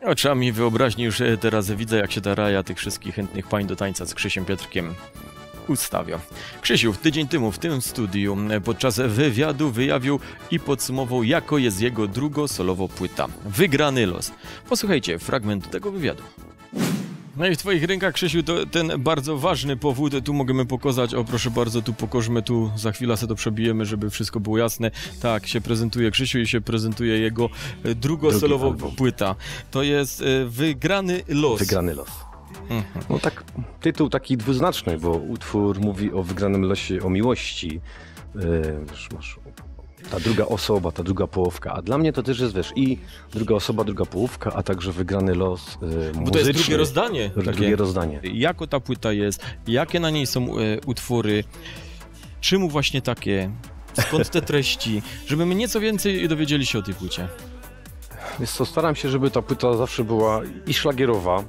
Oczami wyobraźni już teraz widzę, jak się ta raja tych wszystkich chętnych pań do tańca z Krzysiem Pietrkiem ustawia. Krzysiu tydzień temu w tym studiu podczas wywiadu wyjawił i podsumował, jako jest jego drugosolowo płyta Wygrany los. Posłuchajcie fragmentu tego wywiadu. No i w twoich rękach, Krzysiu, to ten bardzo ważny powód, tu możemy pokazać, o proszę bardzo, tu pokażmy, tu za chwilę sobie to przebijemy, żeby wszystko było jasne. Tak, się prezentuje Krzysiu i się prezentuje jego drugosolowo płyta. To jest Wygrany los. Wygrany los. No tak, tytuł taki dwuznaczny, bo utwór mówi o wygranym losie, o miłości. Masz ta druga osoba, ta druga połówka, a dla mnie to też jest, wiesz, i druga osoba, druga połówka, a także wygrany los muzyczny. Bo to jest drugie rozdanie. Drugie rozdanie. Jako ta płyta jest, jakie na niej są utwory, czemu właśnie takie, skąd te treści, żeby my nieco więcej dowiedzieli się o tej płycie. Wiesz co, staram się, żeby ta płyta zawsze była i szlagierowa,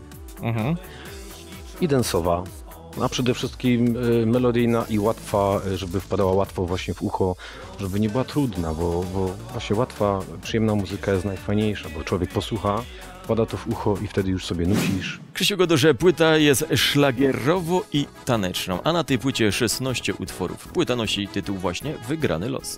i dance'owa, a przede wszystkim melodyjna i łatwa, żeby wpadała łatwo właśnie w ucho, żeby nie była trudna, bo właśnie łatwa, przyjemna muzyka jest najfajniejsza, bo człowiek posłucha, wpada to w ucho i wtedy już sobie nucisz. Krzysiu Godorze, płyta jest szlagierowo i taneczną, a na tej płycie 16 utworów. Płyta nosi tytuł właśnie Wygrany los.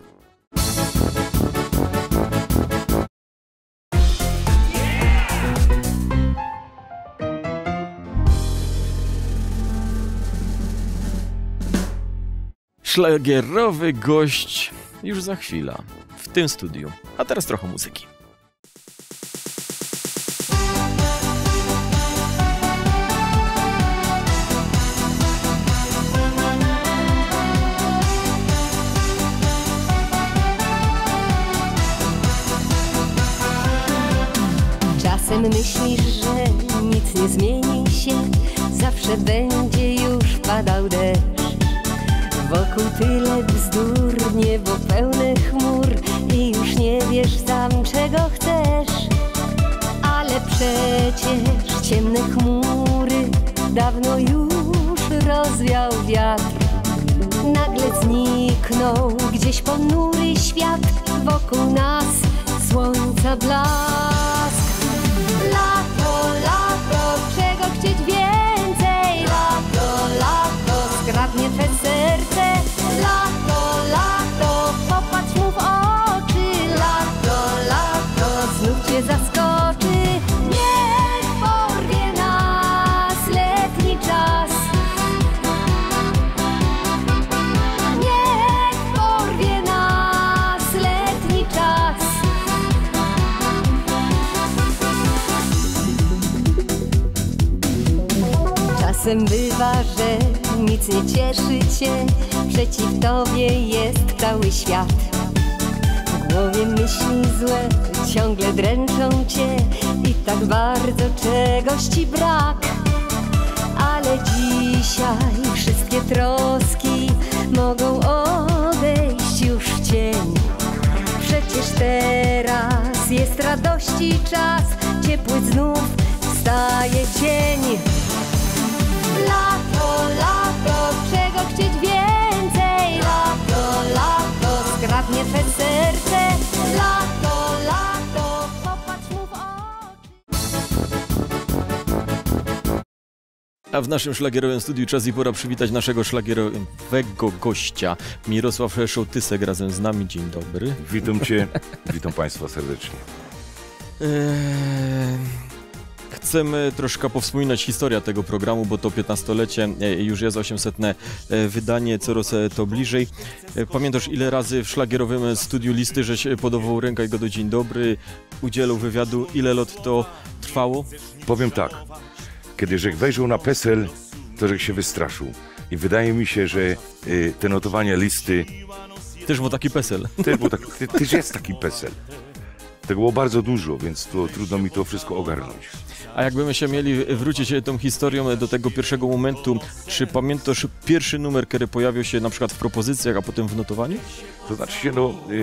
Szlagierowy gość już za chwilę w tym studiu. A teraz trochę muzyki. Czasem myślisz, że nic nie zmieni się, zawsze będzie już padał deszcz. Wokół tyle bzdur, niebo pełne chmur i już nie wiesz sam, czego chcesz. Ale przecież ciemne chmury dawno już rozwiał wiatr. Nagle zniknął gdzieś ponury świat, wokół nas słońca blask. Lato, lato, czego chcieć więcej? Lato, lato, skradnie twe serce. Lato, lato, popatrz mu w oczy. Lato, lato, znów cię zaskoczy. Niech porwie nas letni czas. Niech porwie nas letni czas. Czasem bywa, że nic nie cieszy cię, przeciw tobie jest cały świat. W głowie myśli złe ciągle dręczą cię i tak bardzo czegoś ci brak. Ale dzisiaj wszystkie troski mogą odejść już w cień. Przecież teraz jest radości czas, ciepły znów wstaje dzień. Lato, lato, czego chcieć więcej? Lato, lato, skradnie twe serce. Lato, lato, popatrz mu w oczy. A w naszym szlagierowym studiu czas i pora przywitać naszego szlagierowego gościa. Mirosław Szołtysek razem z nami. Dzień dobry. Witam cię, witam państwa serdecznie. Chcemy troszkę powspominać historię tego programu, bo to 15-lecie, już jest 800. wydanie, coraz to bliżej. Pamiętasz, ile razy w szlagierowym studiu listy, żeś podawał rękę i go do dzień dobry, udzielał wywiadu, ile lat to trwało? Powiem tak, kiedy żech wejrzał na PESEL, to żech się wystraszył. I wydaje mi się, że te notowania listy... Też był taki PESEL. Też jest taki PESEL. Tego było bardzo dużo, więc to trudno mi to wszystko ogarnąć. A jakbyśmy się mieli wrócić tą historią do tego pierwszego momentu, czy pamiętasz pierwszy numer, który pojawił się na przykład w propozycjach, a potem w notowaniu? To znaczy się,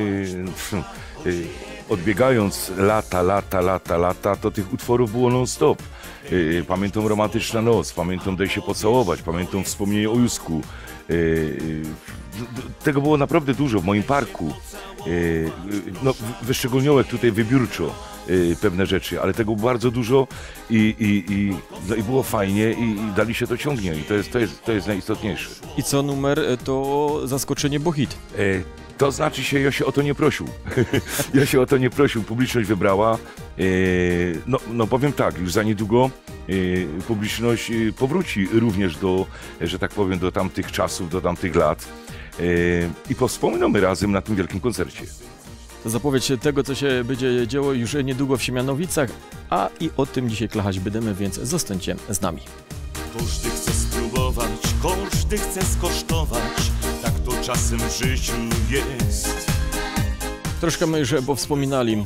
odbiegając lata, to tych utworów było non-stop. Pamiętam Romantyczna noc, pamiętam Daj się pocałować, pamiętam Wspomnienie o Józku. Tego było naprawdę dużo w moim parku. no, wyszczególniłem tutaj wybiórczo pewne rzeczy, ale tego było bardzo dużo no i było fajnie i dali się to ciągnie i to jest najistotniejsze. I co numer to zaskoczenie, bo hit. To znaczy się, ja się o to nie prosił. Ja się o to nie prosił, publiczność wybrała. No powiem tak, już za niedługo publiczność powróci również do, że tak powiem, do tamtych czasów, do tamtych lat i powspominamy razem na tym wielkim koncercie. To zapowiedź tego, co się będzie działo już niedługo w Siemianowicach, a i o tym dzisiaj klachać będziemy, więc zostańcie z nami. Każdy chce spróbować, każdy chce skosztować, tak to czasem w życiu jest. Troszkę my już powspominali.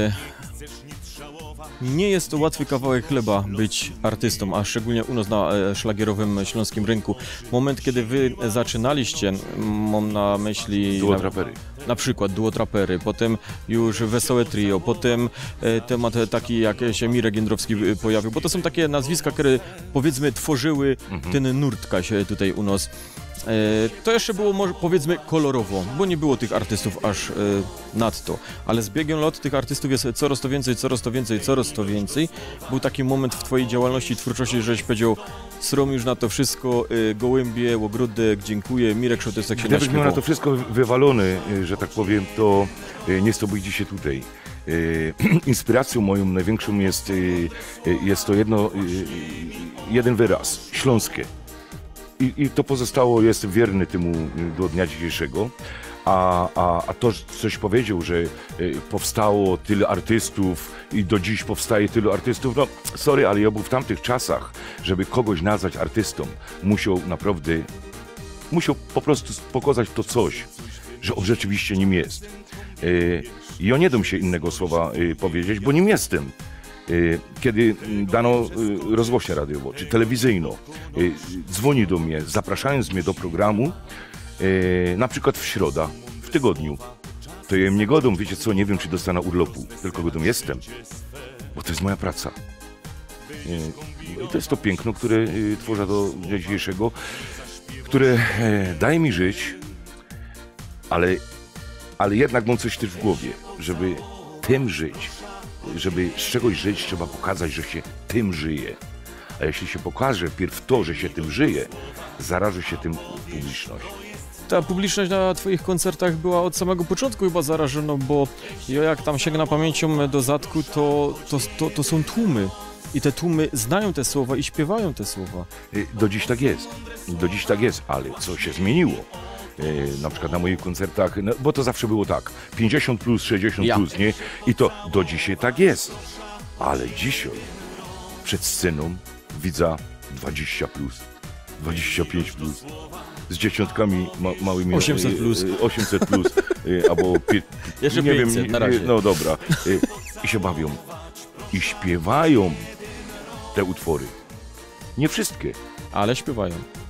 Nie jest to łatwy kawałek chleba być artystą, a szczególnie u nas na szlagierowym śląskim rynku. Moment, kiedy wy zaczynaliście, mam na myśli Duotrapery. Na przykład duotrapery, potem już Wesołe Trio, potem temat taki jak się Mirek Jędrowski pojawił, bo to są takie nazwiska, które powiedzmy tworzyły ten nurtkaś tutaj u nas. To jeszcze było może powiedzmy kolorowo, bo nie było tych artystów aż nadto, ale z biegiem lat tych artystów jest coraz to więcej, coraz to więcej, coraz to więcej. Był taki moment w twojej działalności, twórczości, żeś powiedział, srom już na to wszystko, gołębie, ogródek, dziękuję, Mirek Szotysek się naśpiewał. Gdybyś miał na to wszystko wywalony, że tak powiem, to nie stałbyś dzisiaj tutaj. Inspiracją moją największą jest to jeden wyraz, śląskie. I to pozostało, jest wierny temu do dnia dzisiejszego. A to, coś powiedział, że powstało tyle artystów i do dziś powstaje tylu artystów, no sorry, ale ja był w tamtych czasach, żeby kogoś nazwać artystą, musiał po prostu pokazać to coś, że on rzeczywiście nim jest. Ja nie dam się innego słowa powiedzieć, bo nim jestem. Kiedy dano rozgłośnie radiowo czy telewizyjną, dzwoni do mnie, zapraszając mnie do programu, na przykład w środę, w tygodniu, to ja im nie godą, wiecie co, nie wiem, czy dostanę urlopu, tylko godą jestem, bo to jest moja praca. I to jest to piękno, które tworzę do dnia dzisiejszego, które daje mi żyć, ale jednak mam coś też w głowie, żeby tym żyć. Żeby z czegoś żyć, trzeba pokazać, że się tym żyje. A jeśli się pokaże pierw to, że się tym żyje, zaraży się tym publiczność. Ta publiczność na twoich koncertach była od samego początku chyba zarażona, bo ja jak tam sięgnę pamięcią do zadku, to są tłumy. I te tłumy znają te słowa i śpiewają te słowa. Do dziś tak jest, ale co się zmieniło? Na przykład na moich koncertach, no, bo to zawsze było tak, 50 plus, 60 plus, nie? I to do dzisiaj tak jest. Ale dzisiaj przed sceną widza 20 plus, 25 plus, z dziesiątkami małymi. 800 plus. 800 plus, albo jeszcze nie 500 wiem, na razie. No dobra. I się bawią. I śpiewają te utwory. Nie wszystkie. Ale śpiewają.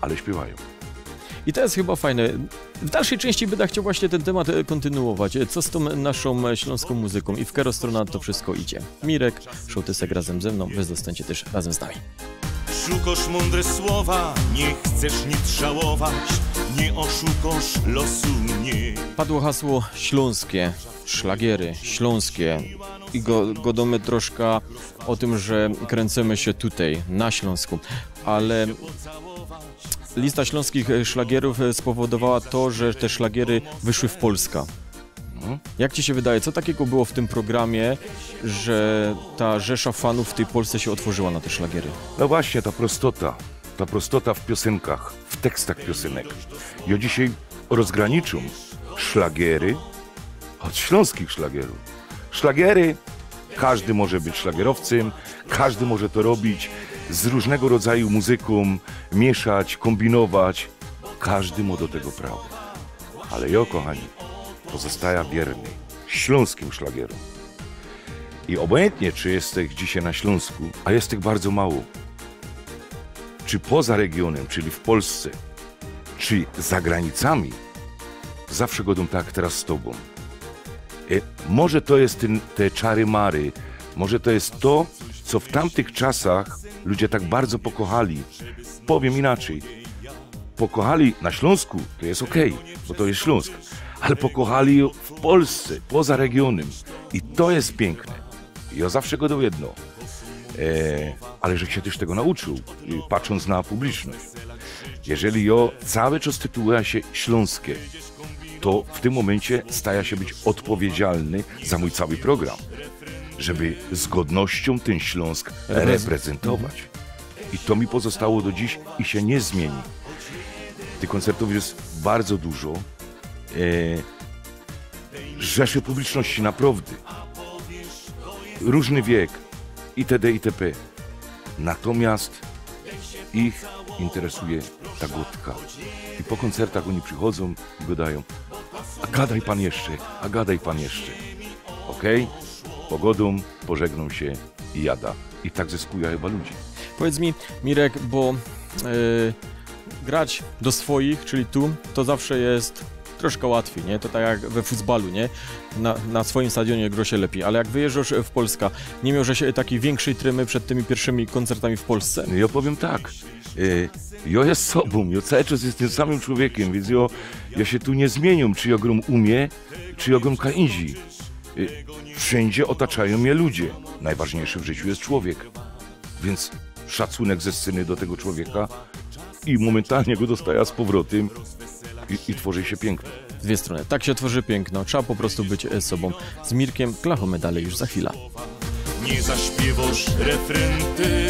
I to jest chyba fajne. W dalszej części będę chciał właśnie ten temat kontynuować. Co z tą naszą śląską muzyką i w którą stronę to wszystko idzie. Mirek Szotysek razem ze mną, wy zostańcie też razem z nami. Szukasz mądre słowa, nie chcesz nic żałować, nie oszukasz losu mnie. Padło hasło śląskie, szlagiery śląskie i godamy troszkę o tym, że kręcimy się tutaj, na Śląsku, ale lista śląskich szlagierów spowodowała to, że te szlagiery wyszły w Polskę. Jak ci się wydaje, co takiego było w tym programie, że ta rzesza fanów w tej Polsce się otworzyła na te szlagiery? No właśnie, ta prostota w piosenkach, w tekstach piosenek. Ja dzisiaj rozgraniczę szlagiery od śląskich szlagierów. Szlagiery, każdy może być szlagierowcem, każdy może to robić, z różnego rodzaju muzyką mieszać, kombinować. Każdy ma do tego prawo. Ale ja, kochani, pozostaję wierny śląskim szlagierom. I obojętnie, czy jesteś dzisiaj na Śląsku, a jest tych bardzo mało, czy poza regionem, czyli w Polsce, czy za granicami, zawsze godą tak teraz z tobą. Może to jest te czary-mary, może to jest to, co w tamtych czasach ludzie tak bardzo pokochali. Powiem inaczej. Pokochali na Śląsku, to jest okej, bo to jest Śląsk. ale pokochali ją w Polsce, poza regionem. I to jest piękne. Ja zawsze go do jedno. Ale że się też tego nauczył, patrząc na publiczność. Jeżeli ja cały czas tytułuję się Śląskie, to w tym momencie staję się być odpowiedzialny za mój cały program, żeby z godnością ten Śląsk reprezentować. I to mi pozostało do dziś i się nie zmieni. Tych koncertów jest bardzo dużo. Rzeszy publiczności naprawdę. Różny wiek, itd., itp. Natomiast ich interesuje ta gotka. I po koncertach oni przychodzą i gadają: a gadaj pan jeszcze, a gadaj pan jeszcze. Okej? Pogodą pożegną się i jada. I tak zyskuje chyba ludzi. Powiedz mi, Mirek, bo grać do swoich, czyli tu, to zawsze jest troszkę łatwiej, nie? To tak jak we futbalu, nie? Na swoim stadionie gro się lepiej, ale jak wyjeżdżasz w Polskę, nie miałżeś takiej większej trymy przed tymi pierwszymi koncertami w Polsce? Ja powiem tak, ja jest sobą, ja cały czas jestem samym człowiekiem, więc ja się tu nie zmieniam, czy ja grom umie, czy ja grom kainzi. Wszędzie otaczają mnie ludzie. Najważniejszy w życiu jest człowiek. Więc szacunek ze sceny do tego człowieka i momentalnie go dostaję z powrotem i tworzy się piękno. Dwie strony. Tak się tworzy piękno. Trzeba po prostu być sobą. Z Mirkiem klachamy dalej już za chwilę. Nie zaśpiewasz refrenty.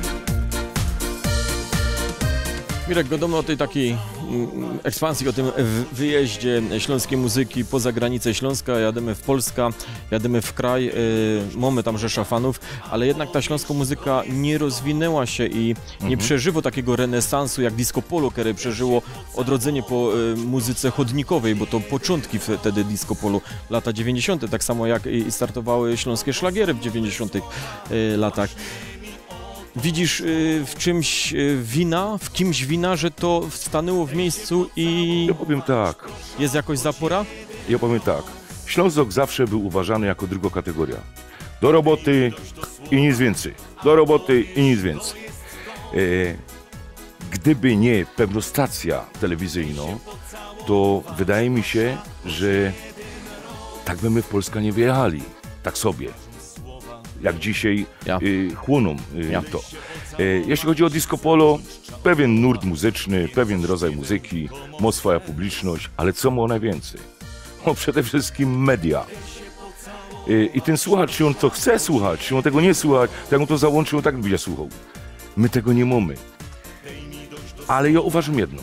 Mirek, wiadomo o tej takiej ekspansji, o tym wyjeździe śląskiej muzyki poza granicę Śląska. Jadymy w Polskę, jadymy w kraj, mamy tam rzesza fanów, ale jednak ta śląska muzyka nie rozwinęła się i nie przeżyło takiego renesansu jak disco polo, które przeżyło odrodzenie po muzyce chodnikowej, bo to początki wtedy disco polo, lata 90., tak samo jak i startowały śląskie szlagiery w 90. latach. Widzisz w czymś wina, w kimś wina, że to stanęło w miejscu i Ja powiem tak, jest jakoś zapora? Ślązok zawsze był uważany jako druga kategoria. Do roboty i nic więcej. Do roboty i nic więcej. Gdyby nie pewna stacja telewizyjna, to wydaje mi się, że tak by my w Polskę nie wyjechali. Tak sobie. Jak dzisiaj chłoną to. Jeśli chodzi o disco polo, pewien nurt muzyczny, pewien rodzaj muzyki, ma swoja publiczność, ale co ma najwięcej? No przede wszystkim media. I ten słuchacz, czy on to chce słuchać, czy on tego nie słuchać, jak on to załączył, on tak będzie słuchał. My tego nie mamy. Ale ja uważam jedno.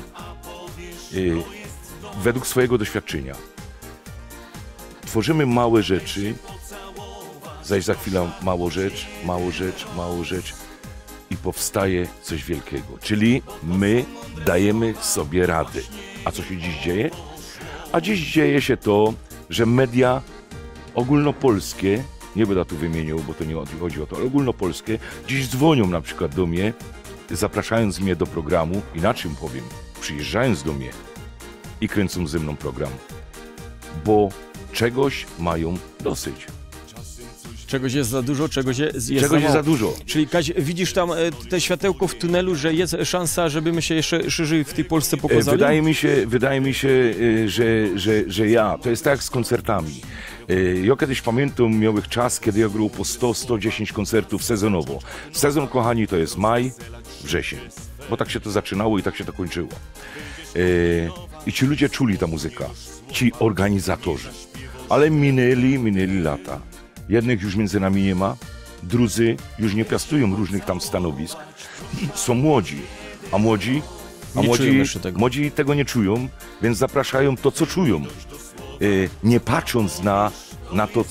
Według swojego doświadczenia tworzymy małe rzeczy, zaś za chwilę mało rzecz i powstaje coś wielkiego. Czyli my dajemy sobie radę. A co się dziś dzieje? A dziś dzieje się to, że media ogólnopolskie, nie będę tu wymieniał, bo to nie chodzi o to, ale ogólnopolskie, dziś dzwonią na przykład do mnie, zapraszając mnie do programu, inaczej powiem, przyjeżdżając do mnie i kręcą ze mną program, bo czegoś mają dosyć. Czegoś jest za dużo, czegoś jest za dużo. Czyli Kaś, widzisz tam te światełko w tunelu, że jest szansa, żeby my się jeszcze szerzej w tej Polsce pokazali? Wydaje mi się, że to jest tak jak z koncertami. Ja kiedyś pamiętam, miałem czas, kiedy ja grał po 100-110 koncertów sezonowo. Sezon, kochani, to jest maj, wrzesień. Bo tak się to zaczynało i tak się to kończyło. I ci ludzie czuli ta muzyka, ci organizatorzy. Ale minęli lata. Jednych już między nami nie ma, drudzy już nie piastują różnych tam stanowisk. Są młodzi, a młodzi tego nie czują, więc zapraszają to, co czują. Nie patrząc na to,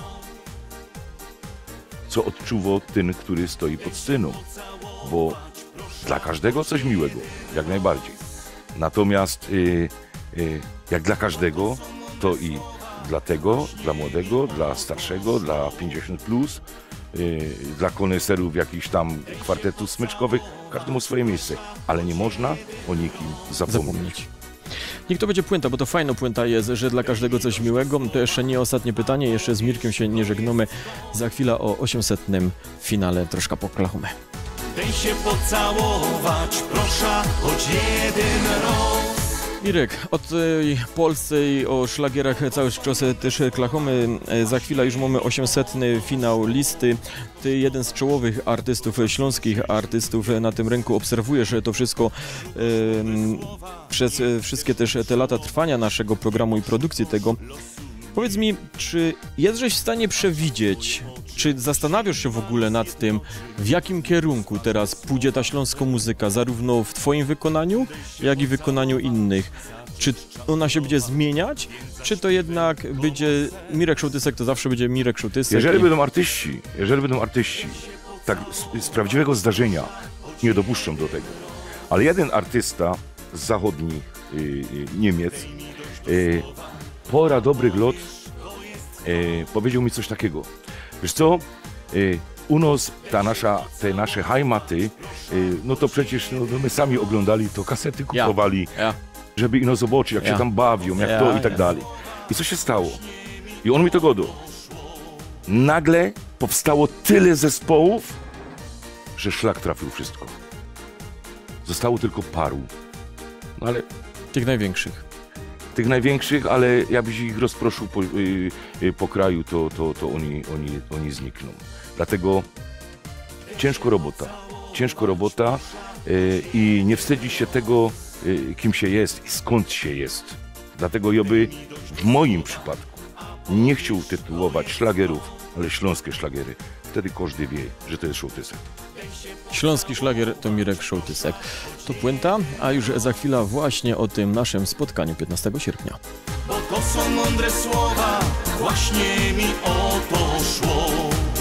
co odczuwa ten, który stoi pod sceną. Bo dla każdego coś miłego, jak najbardziej. Natomiast jak dla każdego, to i dla młodego, dla starszego, dla 50+, dla koneserów jakichś tam kwartetów smyczkowych, każdy ma swoje miejsce, ale nie można o nikim zapomnieć. Niech to będzie puenta, bo to fajna puenta jest, że dla każdego coś miłego. To jeszcze nie ostatnie pytanie, jeszcze z Mirkiem się nie żegnamy. Za chwilę o 800. finale troszkę poklachamy. Daj się pocałować, proszę, choć jeden raz. Mirek, o tej Polsce i o szlagierach cały czas też klachamy. Za chwilę już mamy 800. finał listy. Ty, jeden z czołowych artystów, śląskich artystów na tym rynku, obserwujesz to wszystko przez wszystkie też te lata trwania naszego programu i produkcji tego. Powiedz mi, czy jesteś w stanie przewidzieć, czy zastanawiasz się w ogóle nad tym, w jakim kierunku teraz pójdzie ta śląska muzyka, zarówno w twoim wykonaniu, jak i w wykonaniu innych? Czy ona się będzie zmieniać, czy to jednak będzie Mirek Sołtysek, to zawsze będzie Mirek Sołtysek? Jeżeli będą artyści, tak z prawdziwego zdarzenia, nie dopuszczą do tego. Ale jeden artysta z zachodnich Niemiec, pora dobrych lot, powiedział mi coś takiego. Wiesz co, u nas te nasze heimaty, no to przecież my sami oglądali to, kasety kupowali, żeby ino zobaczyć, jak się tam bawią, jak to i tak dalej. I co się stało? I on mi to godał. Nagle powstało tyle zespołów, że szlak trafił wszystko. Zostało tylko paru. No ale... Tych największych, ale ja byś ich rozproszył po kraju, to oni znikną. Dlatego ciężko robota i nie wstydzi się tego, kim się jest i skąd się jest. Dlatego ja by w moim przypadku nie chciał tytułować szlagierów, ale śląskie szlagiery. Wtedy każdy wie, że to jest Sołtysek. Śląski szlagier to Mirek Sołtysek. To puenta, a już za chwilę właśnie o tym naszym spotkaniu 15 sierpnia. Bo to są mądre słowa, właśnie mi o to szło.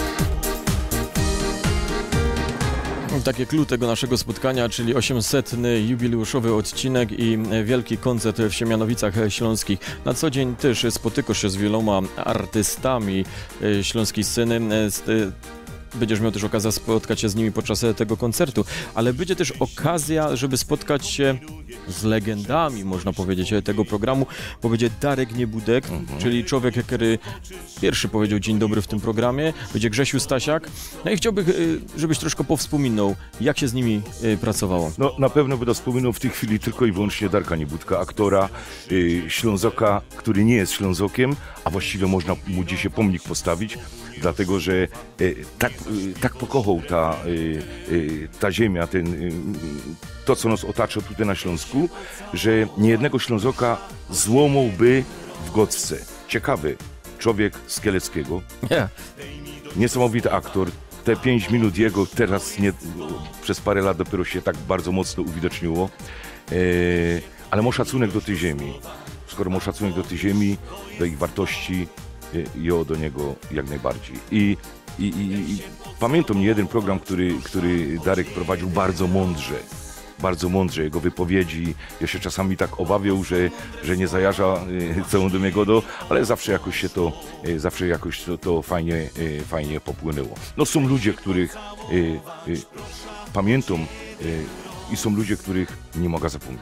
Takie clue tego naszego spotkania, czyli 800. jubileuszowy odcinek i wielki koncert w Siemianowicach Śląskich. Na co dzień też spotykasz się z wieloma artystami śląskiej sceny. Będziesz miał też okazję spotkać się z nimi podczas tego koncertu, ale będzie też okazja, żeby spotkać się z legendami, można powiedzieć, tego programu, bo będzie Darek Niebudek, czyli człowiek, który pierwszy powiedział dzień dobry w tym programie, będzie Grzesiu Stasiak. No i chciałbym, żebyś troszkę powspominał, jak się z nimi pracowało. No na pewno będę wspominał w tej chwili tylko i wyłącznie Darka Niebudka, aktora, Ślązoka, który nie jest Ślązokiem, a właściwie można mu dzisiaj pomnik postawić, dlatego że tak pokochał ta ziemia, to co nas otacza tutaj na Śląsku, że niejednego Ślązoka złomąłby w gocce. Ciekawy człowiek z Kieleckiego, niesamowity aktor. Te 5 minut jego teraz przez parę lat dopiero się tak bardzo mocno uwidoczniło, ale ma szacunek do tej ziemi. Skoro ma szacunek do tej ziemi, do ich wartości, ja do niego jak najbardziej. I pamiętam jeden program, który Darek prowadził bardzo mądrze, jego wypowiedzi. Ja się czasami tak obawiał, że nie zajarza całą do niego, ale zawsze jakoś to fajnie popłynęło. No są ludzie, których pamiętam i są ludzie, których nie mogę zapomnieć.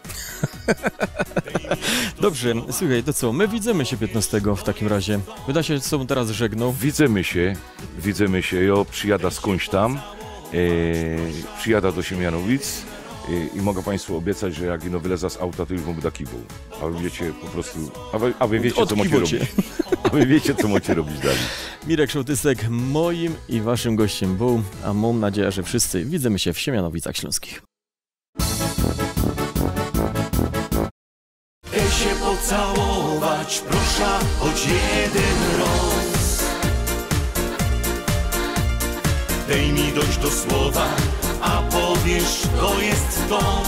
Dobrze, słuchaj, to co? My widzimy się 15 w takim razie. Wyda się, co teraz żegnał. Widzimy się. Ja przyjada skądś tam, przyjada do Siemianowic i mogę Państwu obiecać, że jak ino wyleza z auta, to już mu da kiwał. A wy wiecie po prostu, a wy wiecie, co macie robić. A wy wiecie, co macie robić dalej. Mirek Sołtysek moim i waszym gościem był, a mam nadzieję, że wszyscy widzimy się w Siemianowicach Śląskich. Daj się pocałować, proszę, choć jeden raz. Daj mi dojść do słowa, a powiesz, to jest to.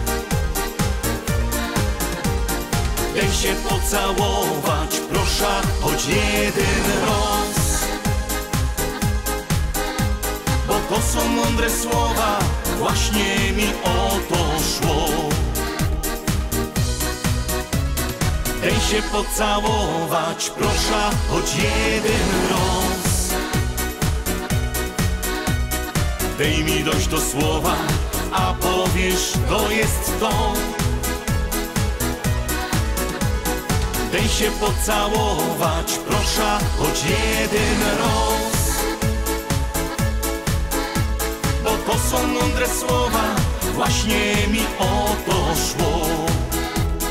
Daj się pocałować, proszę, choć jeden raz. Bo to są mądre słowa, właśnie mi o to szło. Daj się pocałować, proszę, choć jeden raz. Daj mi dojść do słowa, a powiesz, to jest to. Daj się pocałować, proszę, choć jeden raz. Bo to są mądre słowa, właśnie mi o to szło.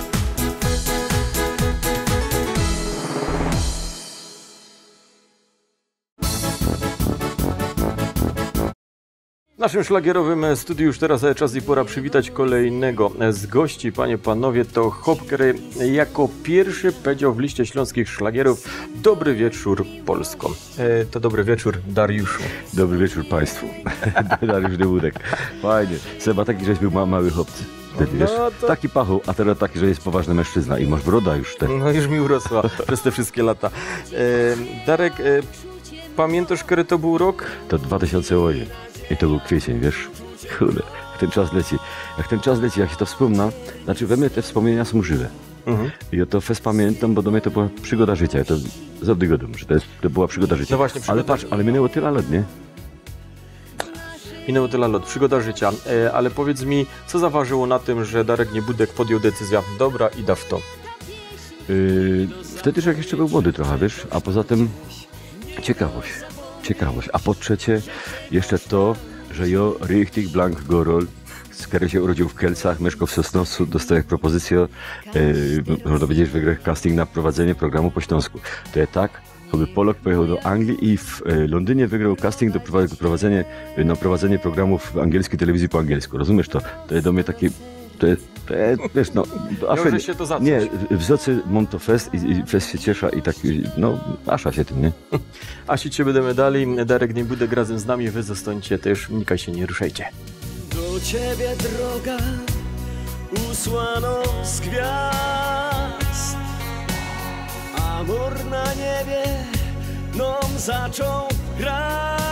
naszym szlagierowym studiu już teraz czas i pora przywitać kolejnego z gości. Panie, panowie, to Hopkery jako pierwszy powiedział w liście śląskich szlagierów Dobry wieczór Polsko. To dobry wieczór Dariuszu. Dobry wieczór Państwu. Dariusz Dewudek. Fajnie. Seba, taki żeś był mały chłopcy. Wtedy, wiesz, to... taki pachoł, a teraz taki, że jest poważny mężczyzna i masz broda już ten. No już mi urosła przez te wszystkie lata. Darek, pamiętasz, który to był rok? To 2008 i to był kwiecień, wiesz. Kurde, jak ten czas leci. Jak się to wspomna, znaczy we mnie te wspomnienia są żywe. I ja to fest pamiętam, bo do mnie to była przygoda życia. Ja to zawsze godam, że to była przygoda życia. No właśnie, Ale patrz, ale minęło tyle lat, nie? Minęło tyle lat, przygoda życia. Ale powiedz mi, co zaważyło na tym, że Darek Niebudek podjął decyzję, dobra, idę w to? Wtedy, że jak jeszcze był młody trochę, wiesz, a poza tym ciekawość. A po trzecie jeszcze to, że ja richtig blank gorol, z którym się urodził w Kielcach, mieszkał w Sosnowcu, dostał propozycję, można powiedzieć, wygrał casting na prowadzenie programu po śląsku. To ja tak, aby Polak pojechał do Anglii i w Londynie wygrał casting do prowadzenie programów w angielskiej telewizji po angielsku. Rozumiesz to? To jest do mnie taki... To jest, wiesz, no... Może się to zacząć. Nie, w Zocy mam to fest i fest się ciesza i tak, no, asza się tym, nie? Asi cię będziemy dali, Darek Niebudek razem z nami, wy zostańcie też, nikaj się nie ruszajcie. Do ciebie droga usłano z gwiazd, amor na niebie nam zaczął grać.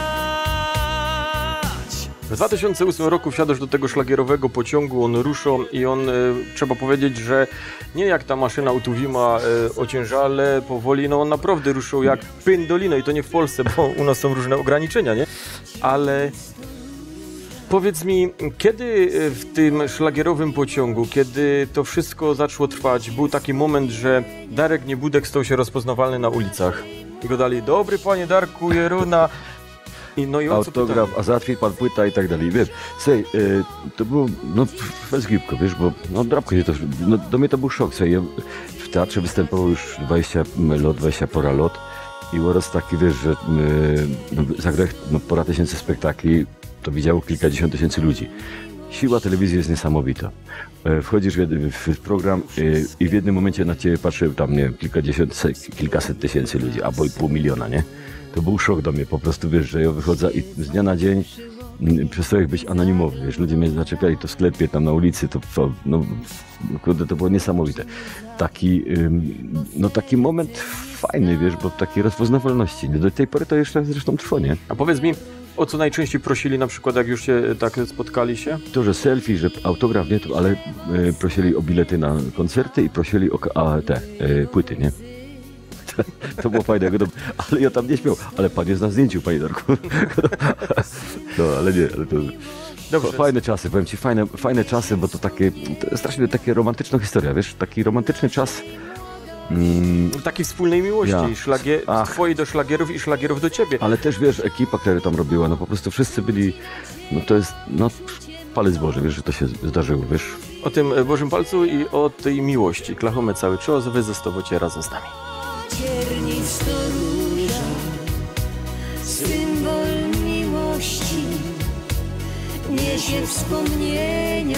W 2008 roku wsiadasz do tego szlagierowego pociągu, on ruszał i on, trzeba powiedzieć, że nie jak ta maszyna utuwima ociężale, powoli, no on naprawdę ruszał jak pindolino i to nie w Polsce, bo u nas są różne ograniczenia, nie? Ale powiedz mi, kiedy w tym szlagierowym pociągu, kiedy to wszystko zaczęło trwać, był taki moment, że Darek Niebudek stał się rozpoznawalny na ulicach i go dali, dobry panie Darku, Jeruna. I no i autograf, a załatwi pan płyta i tak dalej. Wiesz, to było, no, bez gipko, wiesz, bo, no, drapko się to, no, do mnie to był szok, ja w teatrze występował już 20 pora lot i oraz taki, wiesz, że zagrał pora tysięcy spektakli, to widziało kilkadziesiąt tysięcy ludzi. Siła telewizji jest niesamowita. Wchodzisz w program i w jednym momencie na ciebie patrzy tam, nie wiem, kilkaset tysięcy ludzi, albo i pół miliona, nie? To był szok do mnie, po prostu, wiesz, że ja wychodzę i z dnia na dzień przestałem być anonimowy, wiesz, ludzie mnie zaczepiali to w sklepie, tam na ulicy, to, no, kurde, to było niesamowite. Taki moment fajny, wiesz, bo takiej rozpoznawalności. Do tej pory to jeszcze zresztą trwa, nie? A powiedz mi, o co najczęściej prosili na przykład, jak już się tak spotkali się? To, że selfie, że autograf, nie, to, ale prosili o bilety na koncerty i prosili o te płyty, nie? To było fajne, ale ja tam nie śmiał. Ale pan jest na zdjęciu, panie Darku. No, ale nie, ale to... Dobrze. Fajne czasy, powiem ci, fajne czasy, bo to strasznie takie romantyczna historia, wiesz, taki romantyczny czas. Takiej wspólnej miłości, twojej do szlagierów i szlagierów do ciebie. Ale też, wiesz, ekipa, która tam robiła, no po prostu wszyscy byli, no to jest, no palec Boży, wiesz, że to się zdarzyło, wiesz. O tym Bożym Palcu i o tej miłości. Klachome cały czas, wy zostawicie razem z nami. Ciernisto róża, symbol miłości, niesie wspomnienia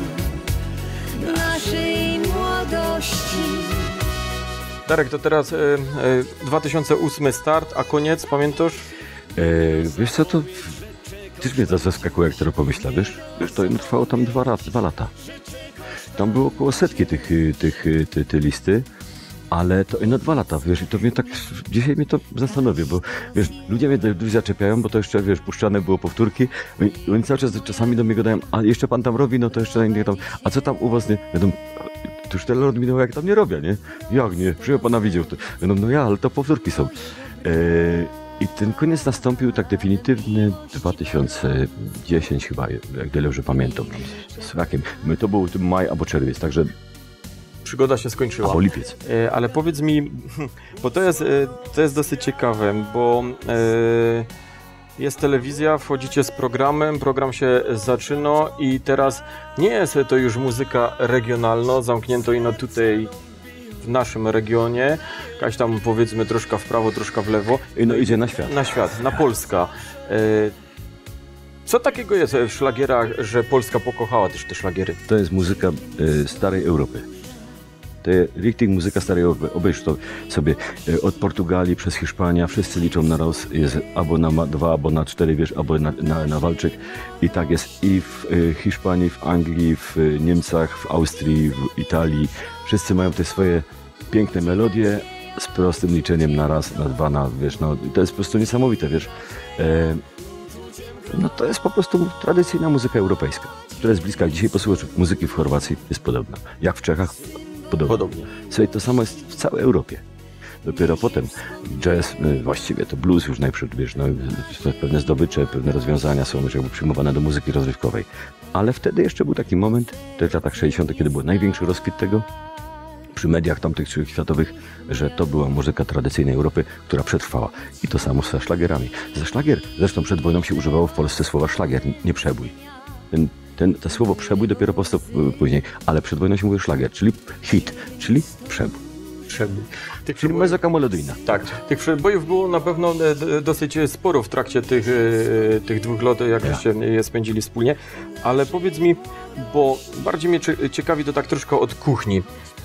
naszej młodości. Darek, to teraz 2008 start, a koniec, pamiętasz? Wiesz co, to też mnie to zaskakuje, jak to pomyślę, wiesz, to trwało tam 2 lata. Tam było około setki te listy. Ale to 2 lata, wiesz, i to mnie tak, dzisiaj mnie to zastanawia, bo wiesz, ludzie mnie zaczepiają, bo to jeszcze, wiesz, puszczane było powtórki, oni cały czas czasami do mnie gadają, a jeszcze pan tam robi, no to jeszcze nie tam, a co tam u was, nie? Wiadomo, to już tyle lat minęło, jak tam nie robię, nie? Jak nie? Przyjął pana widział, to, no ja, ale to powtórki są. I ten koniec nastąpił tak definitywny 2010 chyba, jak dobrze pamiętam, z rakiem. To był maj albo czerwiec, także przygoda się skończyła. Albo lipiec. Ale powiedz mi, bo to jest dosyć ciekawe, bo jest telewizja, wchodzicie z programem, program się zaczyna i teraz nie jest to już muzyka regionalna, zamknięto ino tutaj w naszym regionie, jakaś tam powiedzmy troszkę w prawo, troszkę w lewo. No idzie na świat. Na świat, na Polska. Co takiego jest w szlagierach, że Polska pokochała też te szlagiery? To jest muzyka starej Europy. To jest richtig muzyka starej Europy. Obejrz to sobie od Portugalii przez Hiszpanię, wszyscy liczą na raz, jest albo na 2, albo na 4, wiesz, albo na walczyk. I tak jest i w Hiszpanii, w Anglii, w Niemcach, w Austrii, w Italii. Wszyscy mają te swoje piękne melodie z prostym liczeniem na raz, na 2, na, wiesz, no to jest po prostu niesamowite, wiesz. No to jest po prostu tradycyjna muzyka europejska, która jest bliska. Dzisiaj posłuchać muzyki w Chorwacji jest podobna. Jak w Czechach? Podobnie. Słuchaj, to samo jest w całej Europie. Dopiero potem jazz, właściwie to blues już najpierw, wiesz, no, pewne zdobycze, pewne rozwiązania są już jakby przyjmowane do muzyki rozrywkowej. Ale wtedy jeszcze był taki moment, w latach 60., kiedy był największy rozkwit tego, przy mediach tamtych światowych, że to była muzyka tradycyjnej Europy, która przetrwała. I to samo ze szlagierami. Za szlagier, zresztą przed wojną się używało w Polsce słowa szlagier, nie przebój. To słowo przebój dopiero powstał później, ale przed wojną się mówił szlagier, czyli hit, czyli przebój. Czyli muzyka melodyjna. Tak, tych przebojów było na pewno dosyć sporo w trakcie tych 2 lat, jak żeście je spędzili wspólnie, ale powiedz mi, bo bardziej mnie ciekawi to tak troszkę od kuchni,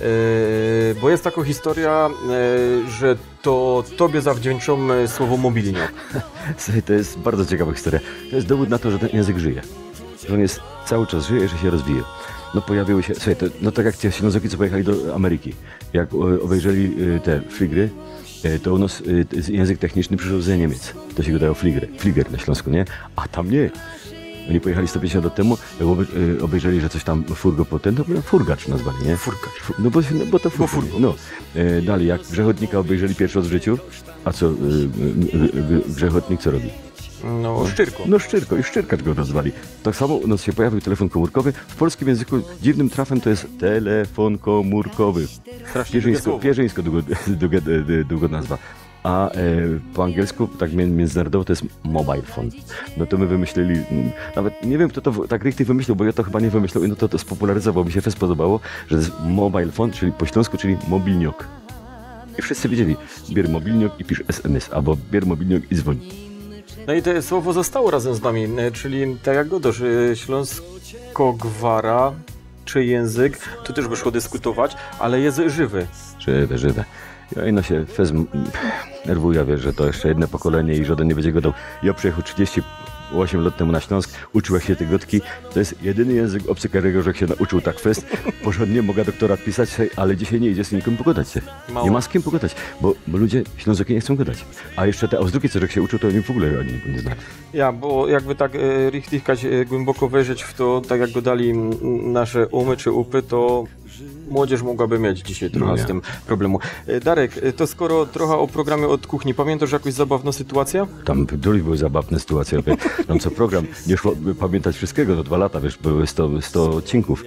bo jest taka historia, że to tobie zawdzięczą słowo mobilniok. Słuchaj, to jest bardzo ciekawa historia. To jest dowód na to, że ten język żyje. Że on jest cały czas żyje, że się rozwija. No pojawiły się, słuchaj, no tak jak ci Ślązoki, co pojechali do Ameryki, jak obejrzeli te fligry, to u nas język techniczny przyszedł z Niemiec. To się gadało fliger na Śląsku, nie? A tam nie. Oni pojechali 150 lat temu, obejrzeli, że coś tam furgo potem, to furgacz nazwali, nie? Furgacz. No bo to furgo. No. Dalej, jak Grzechotnika obejrzeli pierwszy raz w życiu, a co Grzechotnik co robi? No, szczyrko. No, szczyrko i szczyrkacz go nazwali. Tak samo u nas się pojawił telefon komórkowy. W polskim języku dziwnym trafem to jest telefon komórkowy. Pierzyńsko długo nazwa. A po angielsku, tak międzynarodowo, to jest mobile phone. No to my wymyślili, nawet nie wiem, kto to tak richtig wymyślił, bo ja to chyba nie wymyślił, no to spopularyzował, mi się fest podobało, że to jest mobile phone, czyli po śląsku, czyli mobilniok. I wszyscy wiedzieli, bier mobilniok i pisz SMS, albo bier mobilniok i dzwoń. No i to słowo zostało razem z nami, czyli tak jak godosz, śląsko-gwara, czy język, tu też by szło dyskutować, ale jest żywy. Żywe. Ja no się fez nerwuję, wiesz, że to jeszcze jedno pokolenie i żaden nie będzie go dał. Ja przyjechał 38 lat temu na Śląsk, uczyłem się te gotki. To jest jedyny język obcy, którego że się nauczył tak fest. Porządnie mogę doktorat pisać, ale dzisiaj nie idzie z nikim pogadać się. Mało. Nie ma z kim pogadać, bo ludzie Ślązoki nie chcą gadać. A jeszcze te Auzdruki, co się uczył, to oni w ogóle nie znają. Ja, bo jakby tak richtikać głęboko wejrzeć w to, tak jak go dali nasze umy czy upy, to młodzież mogłaby mieć dzisiaj trochę z tym problemu. Darek, to skoro trochę o programie od kuchni, pamiętasz jakąś zabawną sytuację? Tam były zabawne sytuacje. Tam co program, nie szło pamiętać wszystkiego, to 2 lata, wiesz, były 100 odcinków.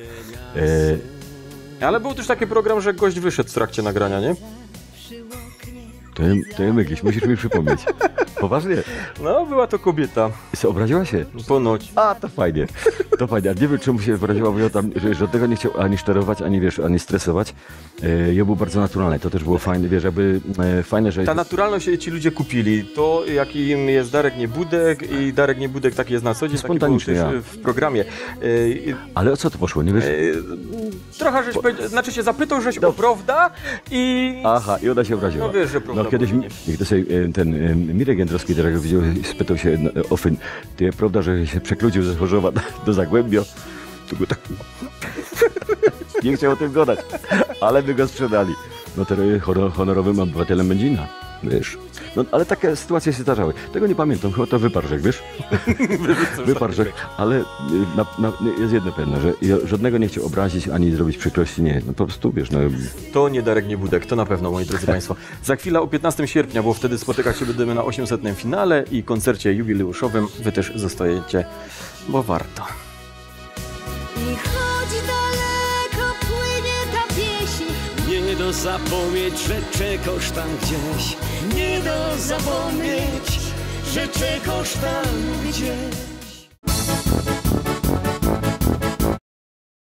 Ale był też taki program, że gość wyszedł w trakcie nagrania, nie? To ja mygliś, musisz mi przypomnieć. Poważnie? No, była to kobieta. I co, obraziła się? Ponoć. A, to fajnie. To fajnie. A nie wiem, czemu się obraziła, bo ja tam żadnego nie chciał ani szterować, ani wiesz, ani stresować. Ja był bardzo naturalny. To też było fajne, wiesz, jakby fajne, że... Ta naturalność ci ludzie kupili. To, jakim jest Darek Niebudek i Darek Niebudek taki jest na co dzień, spontanicznie, taki był też w programie. Ale o co to poszło, nie wiesz? Trochę żeś powiedział, znaczy się zapytał, żeś o prawda i... Aha, i ona się obraziła. No wiesz, że prawda. No kiedyś niech to sobie ten Mirek Jędrowski, jak widział, spytał się Ofyn, ty prawda, że się przekludził ze Chorzowa do Zagłębia? To go tak... Nie chciał o tym gadać, ale by go sprzedali. No to honorowym obywatelem Będzina, wiesz. No, ale takie sytuacje się zdarzały. Tego nie pamiętam, chyba to wyparżek, wiesz? Wyparżek, ale jest jedno pewne, że ja żadnego nie chciał obrazić, ani zrobić przykrości, nie. No po prostu, wiesz, no... To nie Darek Niebudek, to na pewno, moi drodzy Państwo. Za chwilę o 15 sierpnia, bo wtedy spotykać się będziemy na 800. finale i koncercie jubileuszowym. Wy też zostajecie, bo warto. I choć daleko płynie ta pieśń, Nie do zapomnieć, że czekasz tam gdzieś. Nie do zapomnieć, że czekasz tam gdzieś.